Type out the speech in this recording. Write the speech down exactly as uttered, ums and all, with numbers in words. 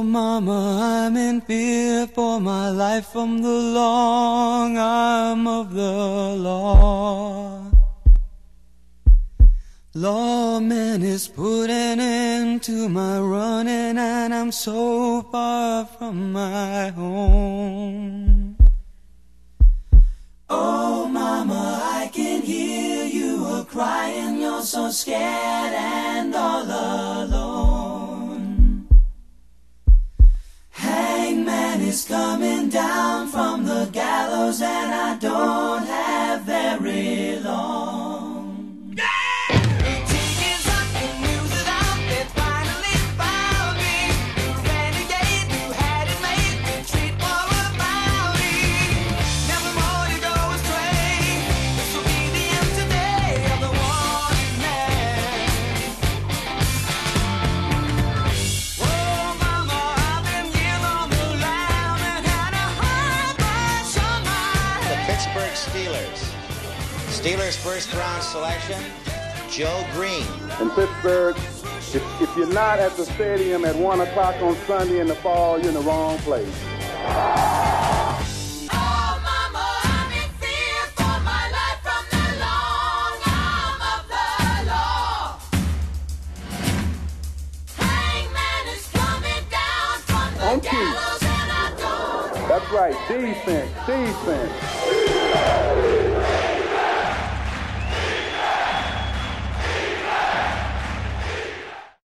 Mama, I'm in fear for my life from the long arm of the law. Lawman is putting an end to my running, and I'm so far from my home. Oh, Mama, I can hear you a-crying. You're so scared and all alone. Hangman is coming down from the gallows, and I don't have very long. Steelers' first round selection, Joe Greene. In Pittsburgh, if, if you're not at the stadium at one o'clock on Sunday in the fall, you're in the wrong place. Oh, Mama, I'm in fear for my life from the long arm of the law. Hangman is coming down from the On gallows, and I don't. That's right, defense, defense.